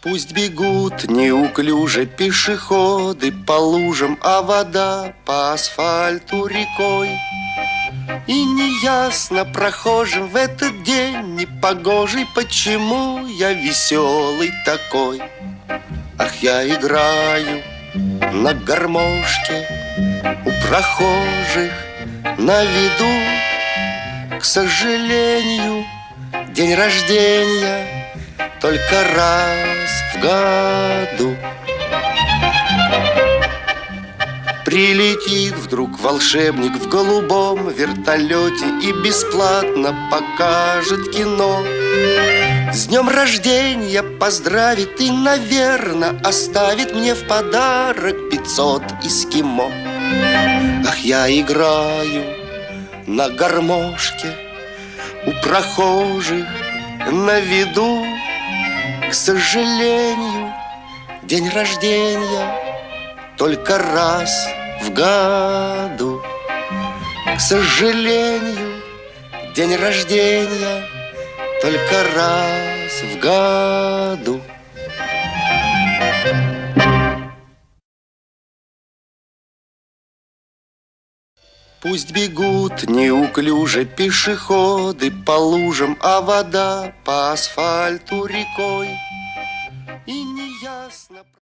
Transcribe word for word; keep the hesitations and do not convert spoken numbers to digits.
Пусть бегут неуклюже пешеходы по лужам, а вода по асфальту рекой. И неясно прохожим в этот день непогожий, почему я веселый такой. Ах, я играю на гармошке у прохожих на виду. К сожалению, день рождения только раз в году. Прилетит вдруг волшебник в голубом вертолете и бесплатно покажет кино. С днем рождения поздравит и, наверно, оставит мне в подарок пятьсот эскимо. Ах, я играю на гармошке у прохожих на виду. К сожалению, день рождения только раз в году. К сожалению, день рождения только раз в году. Пусть бегут неуклюже пешеходы по лужам, а вода по асфальту рекой. И неясно...